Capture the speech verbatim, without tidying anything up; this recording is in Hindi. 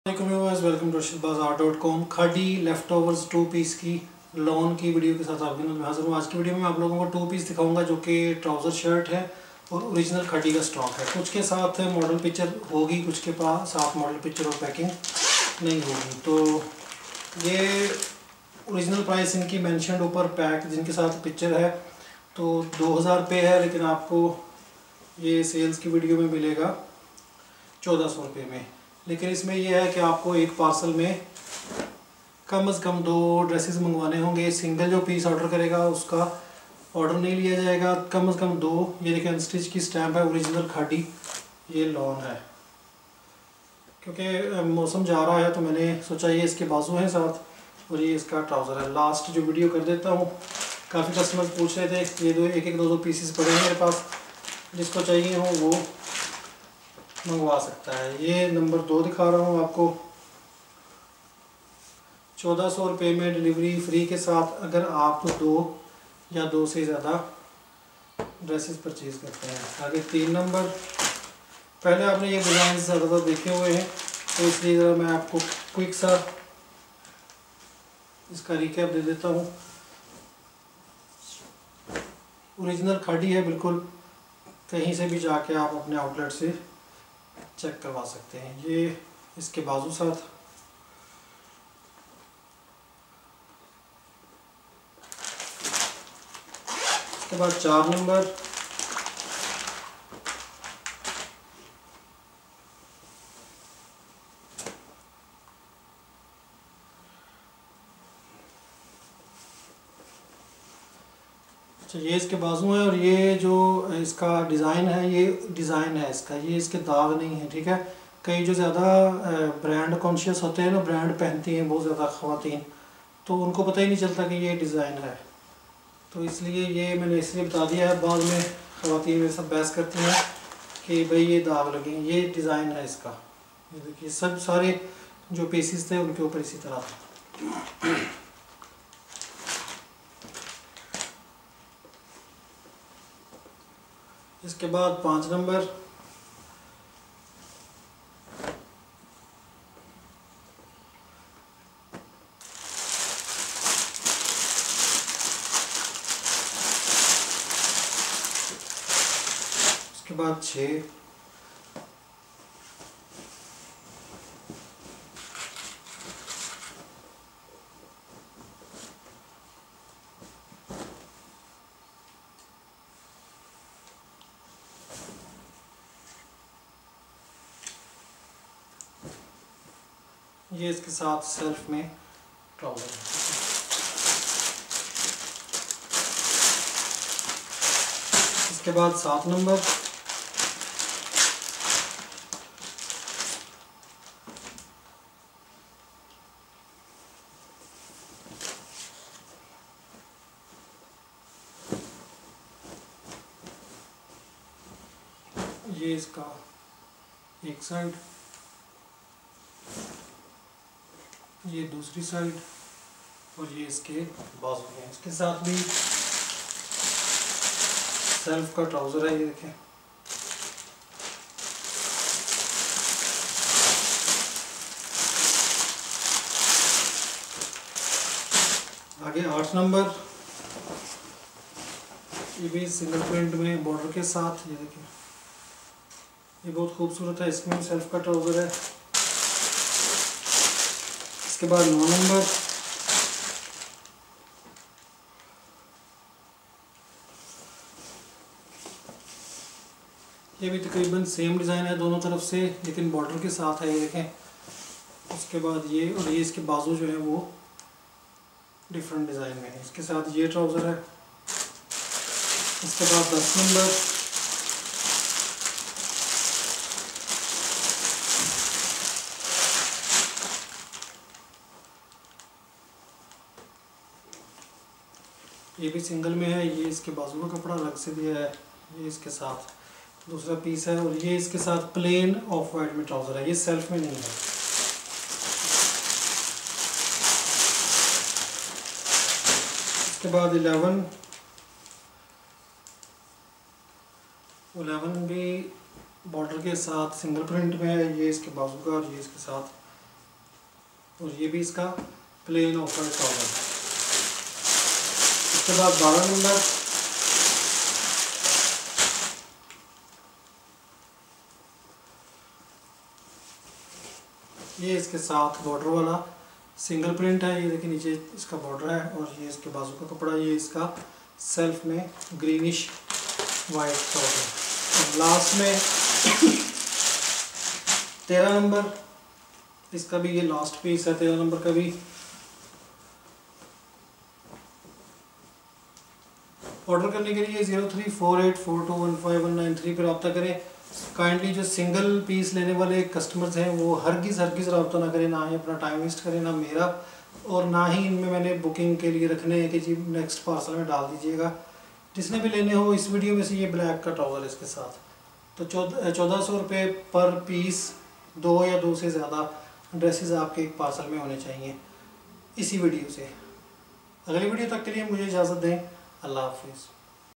Welcome to Arshad Bazaar dot com. Khadi leftovers two piece की लॉन की वीडियो के साथ आपकी मैं हाजिर हूँ। आज की वीडियो में आप लोगों को टू पीस दिखाऊंगा जो कि ट्राउज़र शर्ट है और ओरिजिनल खादी का स्टॉक है। कुछ के साथ मॉडल पिक्चर होगी, कुछ के पास साथ मॉडल पिक्चर और पैकिंग नहीं होगी। तो ये ओरिजिनल प्राइस इनकी मैंशनड ऊपर पैक जिनके साथ पिक्चर है तो दो हज़ार रुपये है, लेकिन आपको ये सेल्स की वीडियो में मिलेगा चौदह सौ रुपये में। लेकिन इसमें यह है कि आपको एक पार्सल में कम से कम दो ड्रेसेस मंगवाने होंगे। सिंगल जो पीस ऑर्डर करेगा उसका ऑर्डर नहीं लिया जाएगा, कम से कम दो। ये देखिए अनस्टिच की स्टैम्प है, ओरिजिनल खादी ये लॉन है। क्योंकि मौसम जा रहा है तो मैंने सोचा ये इसके बाजू हैं साथ और ये इसका ट्राउज़र है। लास्ट जो वीडियो कर देता हूँ, काफ़ी कस्टमर्स पूछ रहे थे, ये दो एक एक दो दो पीसेस पड़े हैं मेरे पास, जिसको चाहिए हो वो मंगवा सकता है। ये नंबर दो दिखा रहा हूँ आपको, चौदह सौ रुपये में डिलीवरी फ्री के साथ अगर आप दो या दो से ज़्यादा ड्रेसेस परचेज़ करते हैं। आगे तीन नंबर, पहले आपने ये डिज़ाइन ज़्यादातर देखे हुए हैं तो इसलिए ज़रा मैं आपको क्विक सा इसका रिकैप दे देता हूँ। ओरिजिनल खादी है बिल्कुल, कहीं से भी जाके आप अपने आउटलेट से चेक करवा सकते हैं। ये इसके बाजू साथ, उसके बाद चार नंबर, अच्छा ये इसके बाजू है और ये जो इसका डिज़ाइन है ये डिज़ाइन है इसका, ये इसके दाग नहीं है, ठीक है। कई जो ज़्यादा ब्रांड कॉन्शियस होते हैं ना, ब्रांड पहनती हैं बहुत ज़्यादा ख़वातीन, तो उनको पता ही नहीं चलता कि ये डिज़ाइन है। तो इसलिए ये मैंने इसलिए बता दिया है। बाद में ख़वातीन मेरे साथ बहस करती हैं कि भाई ये दाग लगे, ये डिज़ाइन है इसका। ये देखिए सब सारे जो पीसेस थे उनके ऊपर इसी तरह था। इसके बाद पाँच नंबर, उसके बाद छः, ये इसके साथ सेल्फ में ट्राउज़र है। इसके बाद सात नंबर, ये इसका एक साइड, ये दूसरी साइड और ये इसके बाजू हैं। इसके साथ भी सेल्फ का ट्राउज़र है, ये देखें। आगे आठ नंबर, ये भी सिंगल प्रिंट में बॉर्डर के साथ, ये देखें ये बहुत खूबसूरत है, इसमें भी सेल्फ का ट्राउज़र है। इसके बाद नौ नंबर, ये भी तकरीबन सेम डिज़ाइन है दोनों तरफ से, लेकिन बॉर्डर के साथ है, ये देखें। उसके बाद ये और ये इसके बाजू जो है वो डिफरेंट डिज़ाइन में है। इसके साथ ये ट्राउज़र है। इसके बाद दस नंबर, ये भी सिंगल में है, ये इसके बाजू का कपड़ा अलग से दिया है, ये इसके साथ दूसरा पीस है और ये इसके साथ प्लेन ऑफ वाइट में ट्राउज़र है, ये सेल्फ में नहीं है। इसके बाद इलेवन, इलेवन भी बॉर्डर के साथ सिंगल प्रिंट में है, ये इसके बाजू का और ये इसके साथ और ये भी इसका प्लेन ऑफर ट्राउज़र। उसके बाद बारह नंबर ये इसके साथ बॉर्डर वाला सिंगल प्रिंट है। ये देखिए नीचे इसका बॉर्डर है और ये इसके बाजू का कपड़ा, ये इसका सेल्फ में ग्रीनिश वाइट ट्राउज़र। और लास्ट में तेरह नंबर, इसका भी ये लास्ट पीस है तेरह नंबर का भी। ऑर्डर करने के लिए zero three four eight four two one five one nine three पर रब्ता करें। काइंडली जो सिंगल पीस लेने वाले कस्टमर्स हैं वो हरगिज़ हरगिज़ रब्ता ना करें, ना ही अपना टाइम वेस्ट करें, ना मेरा, और ना ही इनमें मैंने बुकिंग के लिए रखने हैं कि जी नेक्स्ट पार्सल में डाल दीजिएगा। जिसने भी लेने हो इस वीडियो में से ये ब्लैक का ट्राउज़र इसके साथ, तो चौदह चौदह सौ रुपये पर पीस, दो या दो से ज़्यादा ड्रेसेस आपके एक पार्सल में होने चाहिए इसी वीडियो से। अगली वीडियो तक के लिए मुझे इजाज़त दें। अल्लाह हाफिज़।